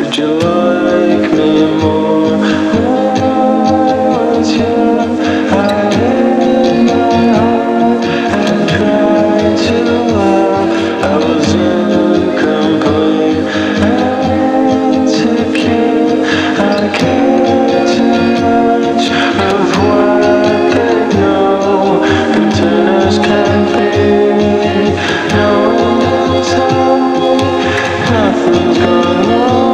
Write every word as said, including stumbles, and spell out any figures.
Did you like me more when I was young? I hid my heart and tried to love. I was incomplete and insecure. I cared too much of what they know. Pretenders can be. No one will tell me nothing's gone wrong.